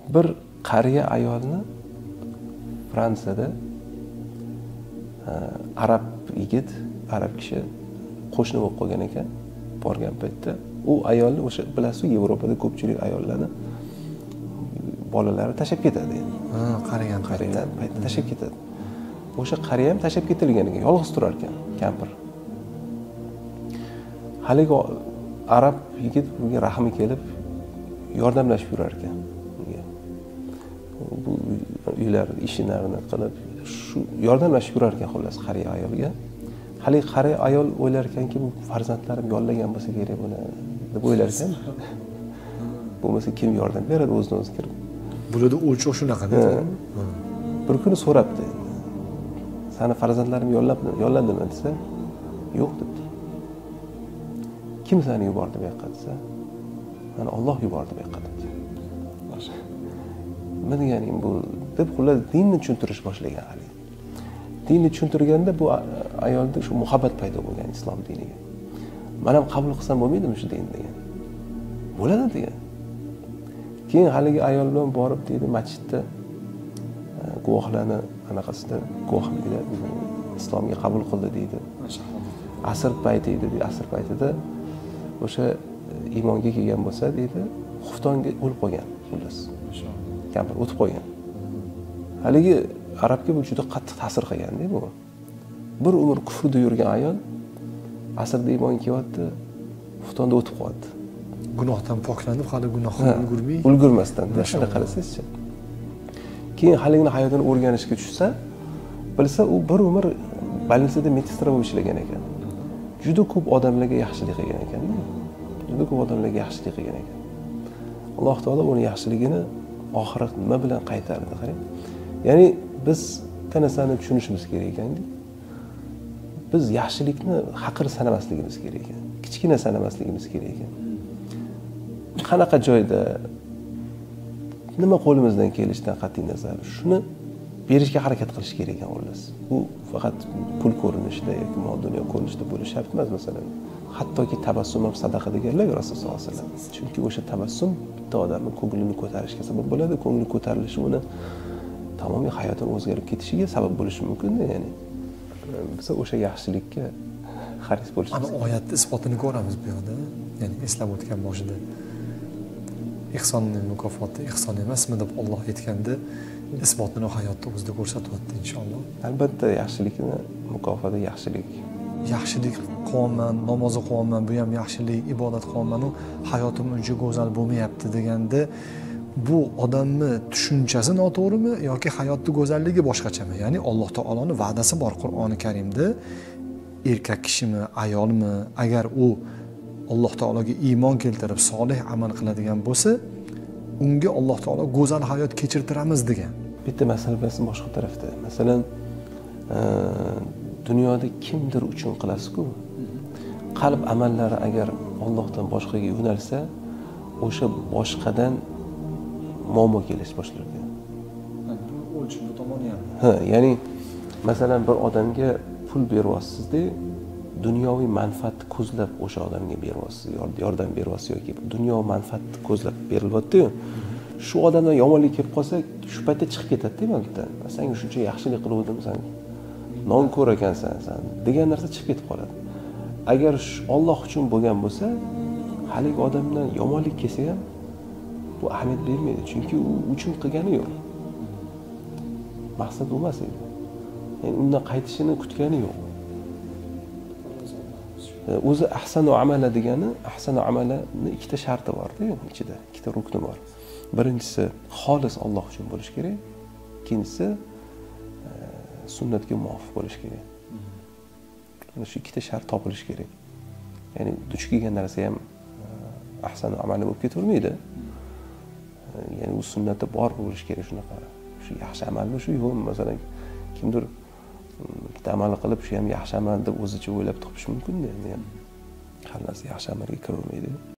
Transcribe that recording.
bir qariya ayolni Fransiyada arab yigit, arab kishi qo'shni bo'lib qolgan ekan. Borgan paytda u ayolni o'sha bilasiz, Yevropada ko'pchilik ayollarni bolalari tashlab ketadi endi. Qarigan paytda tashlab ketadi. O'sha qariya ham tashlab ketilgan ekan, yolg'iz turar ekan, kampir. Haligi arab yigit bunga rahmi kelib yordamlashib yurar ekan. Bu uylar ishlarini qilib shu yordamlashib yurar ekan xullas qariya ayolga. Haligi qariya ayol o'ylar ekanki, bu farzandlarim yollagan bo'lsa kerak buni deb o'ylar ekan. Bo'lmasa kim yordam beradi o'zidan o'zi kirib. Bularda o'lchov shunaqa-da. Bir kuni so'rabdi. Sani farzandlarim yolladimi desa, yo'q debdi. Kim seni yubordi bu yoqqa desa, mana Alloh yubordi bu yoqqa debdi. Nima deganing bu deb xullas dinni tushuntirish boshlagan hali. Dinni tushuntirganda bu ayolda shu muhabbat paydo bo'lgan islom diniga. Men ham qabul qilsam bo'lmaydimi shu dinni degan. Bo'ladi degan. Keyin haligi ayol bilan borib deydi masjidda guvohlarni anaqasida guvohligida islomga qabul qildi deydi. Asr payti edi, asr paytida o'sha iymonga kelgan bo'lsa deydi, xuftonga o'lib qolgan xullas. Kampir o'tib qolgan. Haligi arabga bu juda qattiq ta'sir qilgan-da bu. Bir umr kufrda yurgan ayol asrda iymon kelyapti, xuftonda o'tib qoldi. Gunohdan poklanib, hali gunohga ulgurmasdan shunday qarasangizchi. Keyin haligini hayotini o'rganishga tushsa, bilsa u bir umr больницада medsestra bo'lib ishlagan ekan. Juda ko'p odamlarga yaxshilik qilgan ekan. Juda ko'p odamlarga yaxshilik qilgan ekan. Alloh taolo uni yaxshiligini oxirat nima bilan qaytardi, qarang. Ya'ni biz bitta narsani tushunishimiz kerak ekan. Biz yaxshilikni haqir sanamasligimiz kerak ekan. Kichkina sanamasligimiz kerak ekan. Qanaqa joyda nima qo'limizdan kelishidan qat'iy nazar shuni berishga harakat qilish kerak ekan xullas. Bu faqat pul ko'rinishida yoki mol dunyo ko'rinishida bo'lishi shart emas masalan. Hattoki tabassum ham sadaqa deganlar Rasululloh sollallohu alayhi vasallam. Chunki o'sha tabassum bitta odamning ko'nglini ko'tarishga sabab bo'ladi. Ko'ngli ko'tarilishi uni tamomiy hayotini o'zgarib ketishiga sabab bo'lishi mumkin-da, ya'ni. Biz o'sha yaxshilikka xaris bo'lishimiz. Ana oyatda isbotini ko'ramiz bu yerda. Ya'ni eslab o'tgan boshida ihsonning mukofoti ihson emasmi deb Alloh aytganda isbotini hayotda o'zida ko'rsatyapti inshaalloh. Albatta yaxshilikni mukofoti yaxshilik. Yaxshilik qilyapman, namoz o'qiyapman, bu ham yaxshilik, ibodat qilyapman, hayotim uncha go'zal bo'lmayapti deganda bu odamni tushunchasi noto'g'rimi yoki hayotning go'zalligi boshqachami? Ya'ni Alloh taoloning va'dasi bor Qur'oni Karimda. Erkak kishimi, ayolmi, agar u Alloh taologa iymon keltirib solih amal qiladigan bo'lsa, unga Alloh taolo go'zal hayot kechirtiramiz degan. Bitta masala boshqa tarafda. Masalan, dunyoda kimdir uchun qilasiz-ku. Qalb amallari agar Allohdan boshqaga yo'nalsa, o'sha boshqadan muammo kelish boshlaydi. O'lchov bu tomoni ham. Ya'ni masalan bir odamga pul beryapsiz-da, dunyoviy manfaatni ko'zlab o'sha odamga beryapsiz, yordam beryapsiz yoki dunyo manfaatni ko'zlab berilyapti-yu. Shu odamdan yomonlik kelib qolsa, shu paytda chiqib ketadi-da balkidan. Senga shuncha yaxshilik qilgandim, sen nonko'r ekansan, sen degan narsa chiqib ketib qoladi. Agar Alloh uchun bo'lgan bo'lsa, haligi odamdan yomonlik kelsa ham bu ahamiyat bermaydi, chunki u uchun qilgani yo'q. Maqsad emas edi. Ya'ni undan qaytishini kutgani yo'q. O'zi ahsanu amala degani, ahsanu amalani ikkita sharti bor-da, ichida ikkita rukni bor. Birinchisi xolis Alloh uchun bo'lish kerak, ikkinchisi sunnatga muvofiq bo'lish kerak. Shu ikkita shart topilishi kerak. Ya'ni duch kelgan narsa ham ahsanu amali bo'lib ketavermaydi. Ya'ni u sunnatda bor bo'lish kerak shunaqa. Shu yaxshi amalmi shu yo'qmi? Masalan, kimdir bitta amal qilib shu ham yaxshi amal deb o'zicha o'ylab topish mumkin-da. Endi har narsa yaxshi amalga kiravermaydi.